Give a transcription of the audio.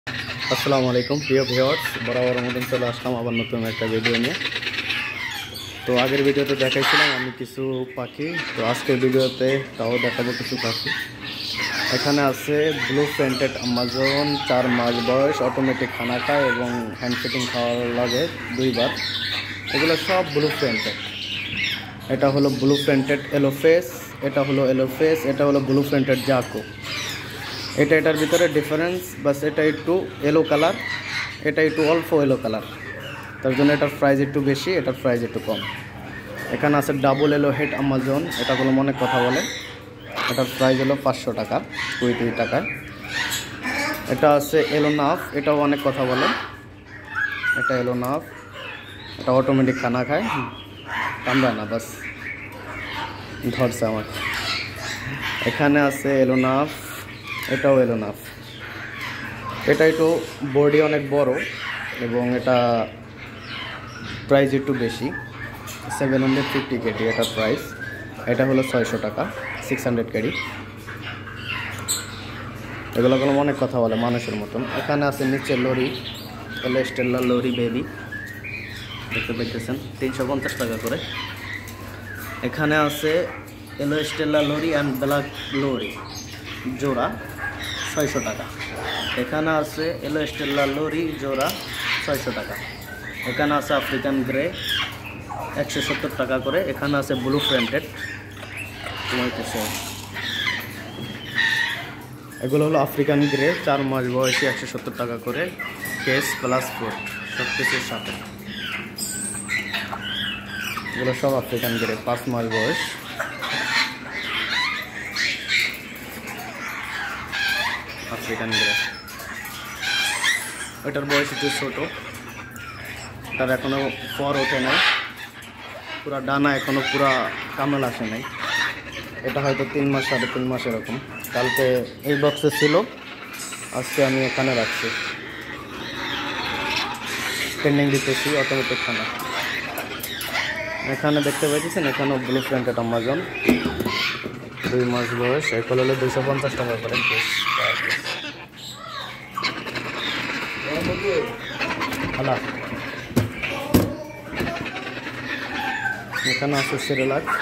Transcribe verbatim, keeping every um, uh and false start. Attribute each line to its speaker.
Speaker 1: আসসালামু আলাইকুম প্রিয় ভিউয়ার্স, বরাবর মতন চলে আসলাম আবার নতুন একটা ভিডিও নিয়ে। তো আগের ভিডিওতে দেখাইছিলাম আমি কিছু পাখি, তো আজকের ভিডিওতে তাও দেখাবো কিছু পাখি। এখানে আছে ব্লু প্রিন্টেড আমাজন, চার মাস বয়স, অটোমেটিক খানা খায় এবং হ্যান্ড ফিটিং খাওয়ার লাগে দুইবার। এগুলো সব ব্লু প্রিন্টেড। এটা হলো ব্লু প্রিন্টেড এলোফেস, এটা হলো এলোফেস, এটা হলো ব্লু প্রিন্টেড জাকো। এটা এটার ভিতরে ডিফারেন্স, বাস এটা একটু এলো কালার, এটা একটু অল্প এলো কালার, তার জন্য এটার প্রাইস একটু বেশি, এটার প্রাইস একটু কম। এখানে আছে ডাবল এলো হেড আমাজন, এটা হলো অনেক কথা বলে, এটার প্রাইস হলো পাঁচশো টাকা, কুড়ি টাকায়। এটা আছে এলো নাফ, এটাও অনেক কথা বলে, এটা এলো নাফ, এটা অটোমেটিক খানা খায়, কামড়ায় না, বাস ধরছে আমার। এখানে আছে এলো নাফ, এটাও এলো নাফ। এটা একটু বডি অনেক বড় এবং এটা প্রাইস একটু বেশি, সেভেন হান্ড্রেড ফিফটি কেডি এটার প্রাইস। এটা হলো ছয়শো টাকা, সিক্স হান্ড্রেড কেডি। এগুলো কোনো অনেক কথা বলে মানুষের মতন। এখানে আছে নিচে লরি, এলো স্টেলা লরি বেবি, দেখতে পেতেছেন, তিনশো পঞ্চাশ টাকা করে। এখানে আছে yellow Stella lory and black lory জোড়া, ছয়শো টাকা। এখানে আছে এলো স্টেলা লরি জোড়া, ছয়শো টাকা। এখানে আছে আফ্রিকান গ্রে, একশো সত্তর টাকা করে। এখানে আছে ব্লু প্রিন্টেড, এগুলো হলো আফ্রিকান গ্রে, চার মাস বয়সী, একশো সত্তর টাকা করে, কেস প্লাস ফুড সব কিছুর সাথে। এগুলো সব আফ্রিকান গ্রে, পাঁচ মাস বয়স। আফ্রিকান গ্রে, এটার বয়স একটু ছোটো, তার এখনও পর ওঠে নাই, পুরা ডানা এখনও পুরা কামেল আসে নাই। এটা হয়তো তিন মাস সাড়ে তিন মাস এরকম। কালকে এই বক্সে ছিল, আজকে আমি এখানে রাখছি, ট্রেন্ডিং দিতেছি অটোমেটিক খানা। এখানে দেখতে পাইতেছেন, এখানেও ব্লু প্রিন্টেড আমাজন, দুই মাস বয়স। এগুলো হলো দুইশো পঞ্চাশ টাকা করে। হ্যালো, এখানে আছে সিরিলাক,